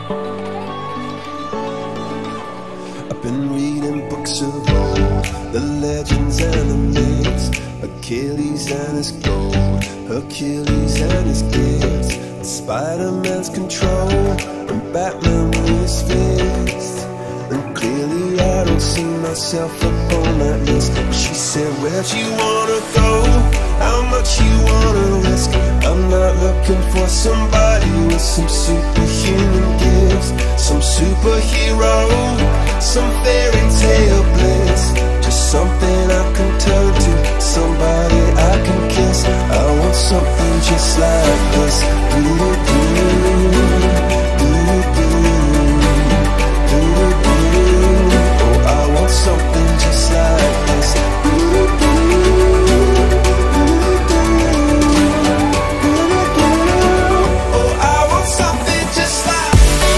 I've been reading books of old, the legends and the myths, Achilles and his gold, Hercules and his gifts, and Spider-Man's control, and Batman with his fist. And clearly I don't see myself upon that list. She said, where'd you wanna go? How much you wanna risk? I'm not looking for somebody with some superhuman gifts, some superhero, some fairy tale bliss. Just something I can turn to, somebody I can kiss. I want something just like this. Oh, I want something just like this. Oh, I want something just like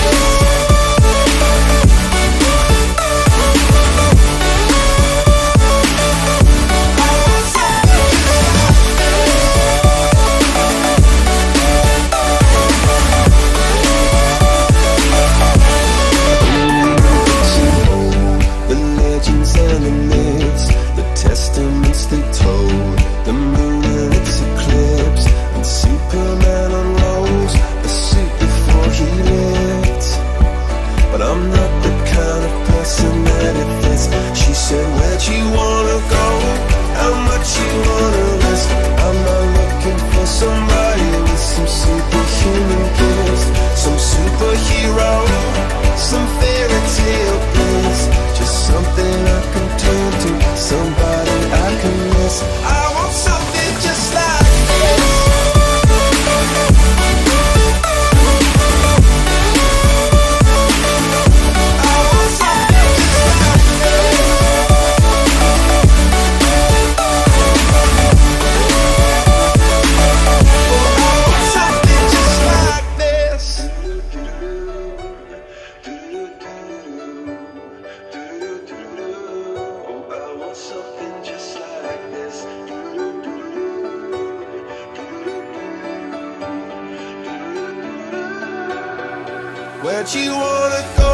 and the myths, the testaments they told, the moon and its eclipse, and Superman unrolls a suit before he lived. But I'm not the kind of person that it fits. She said, where'd you wanna go? How much you wanna risk? I'm not looking for somebody with some superhuman gifts, some superhero, some fairy tale bliss. Just something I can turn to, somebody I can miss. I want something just like this. I want something just like this. Oh, I want something just like this. Oh, I want something just like this. Where'd you wanna go?